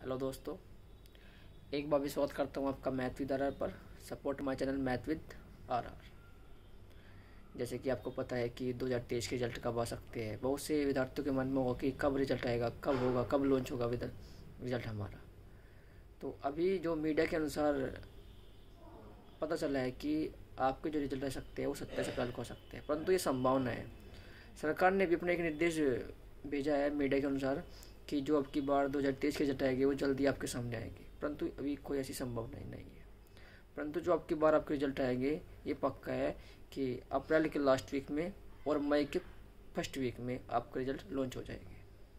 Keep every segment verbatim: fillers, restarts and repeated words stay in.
Hello दोस्तों, एक बार भी स्वागत करता हूँ आपका मैथ विद आर आर पर। Support my channel math with R R. जैसे कि आपको पता है कि दो हज़ार तेईस के रिजल्ट कब आ सकते हैं। बहुत से विद्यार्थियों के मन में होगा कि कब रिजल्ट आएगा, कब होगा, कब लॉन्च होगा रिजल्ट हमारा। तो अभी जो मीडिया के अनुसार पता चला है कि आपके जो रिजल्ट आ सकते हैं वो सत्ताईस अप्रैल को आ सकते हैं, परंतु ये संभावना है। सरकार ने भी अपना एक निर्देश भेजा है मीडिया के अनुसार कि जो अब की बार दो हज़ार तेईस के रिजल्ट आएंगे वो जल्दी आपके सामने आएंगे, परंतु अभी कोई ऐसी संभावना ही नहीं है। परंतु जो अब की बार आपके रिजल्ट आएंगे ये पक्का है कि अप्रैल के लास्ट वीक में और मई के फर्स्ट वीक में आपका रिजल्ट लॉन्च हो जाएंगे।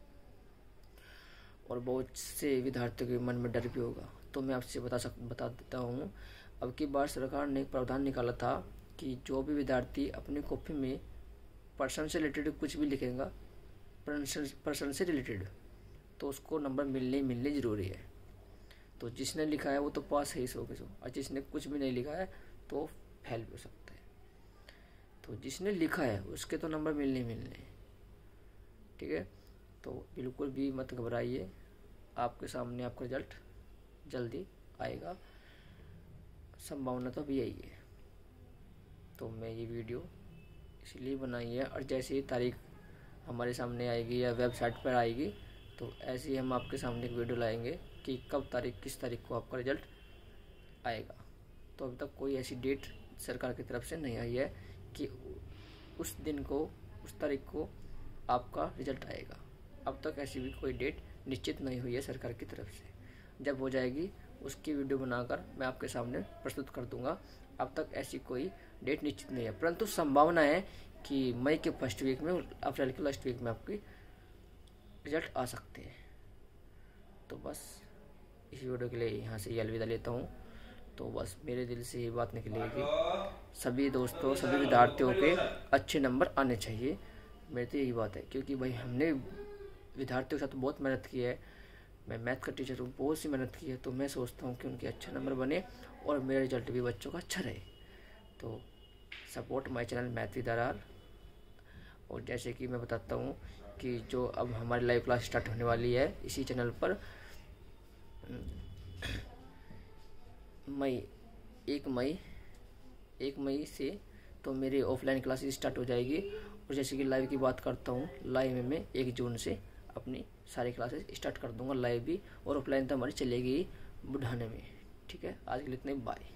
और बहुत से विद्यार्थियों के मन में डर भी होगा, तो मैं आपसे बता सक बता देता हूँ। अब की बार सरकार ने एक प्रावधान निकाला था कि जो भी विद्यार्थी अपनी कॉपी में पर्सन से रिलेटेड कुछ भी लिखेगा, पर्सन से रिलेटेड, तो उसको नंबर मिलने मिलने ज़रूरी है। तो जिसने लिखा है वो तो पास है ही सौ के सौ, और जिसने कुछ भी नहीं लिखा है तो फेल भी हो सकता है। तो जिसने लिखा है उसके तो नंबर मिलने ही मिलने हैं, ठीक है। तो बिल्कुल भी मत घबराइए, आपके सामने आपका रिजल्ट जल्दी आएगा, संभावना तो भी यही है। तो मैं ये वीडियो इसलिए बनाई है, और जैसे ही तारीख हमारे सामने आएगी या वेबसाइट पर आएगी तो ऐसे ही हम आपके सामने एक वीडियो लाएंगे कि कब तारीख किस तारीख को आपका रिजल्ट आएगा। तो अभी तक कोई ऐसी डेट सरकार की तरफ से नहीं आई है कि उस दिन को उस तारीख को आपका रिजल्ट आएगा। अब तक ऐसी भी कोई डेट निश्चित नहीं हुई है सरकार की तरफ से। जब हो जाएगी उसकी वीडियो बनाकर मैं आपके सामने प्रस्तुत कर दूंगा। अब तक ऐसी कोई डेट निश्चित नहीं है, परंतु संभावना है कि मई के फर्स्ट वीक में, अप्रैल के लास्ट वीक में आपकी रिजल्ट आ सकते हैं। तो बस इस वीडियो के लिए यहाँ से ही अलविदा लेता हूँ। तो बस मेरे दिल से ये बात निकली है कि सभी दोस्तों, सभी विद्यार्थियों के अच्छे नंबर आने चाहिए। मेरी तो यही बात है, क्योंकि भाई हमने विद्यार्थियों के साथ बहुत मेहनत की है। मैं मैथ का टीचर हूँ, बहुत सी मेहनत की है, तो मैं सोचता हूँ कि उनके अच्छे नंबर बने और मेरा रिजल्ट भी बच्चों का अच्छा रहे। तो support my channel math with R R. और जैसे कि मैं बताता हूँ कि जो अब हमारी लाइव क्लास स्टार्ट होने वाली है इसी चैनल पर मई एक मई एक मई से, तो मेरी ऑफलाइन क्लासेस स्टार्ट हो जाएगी। और जैसे कि लाइव की बात करता हूँ, लाइव में मैं एक जून से अपनी सारी क्लासेस स्टार्ट कर दूंगा, लाइव भी, और ऑफलाइन तो हमारी चलेगी बुढ़ाने में। ठीक है, आज के लिए इतने, बाय।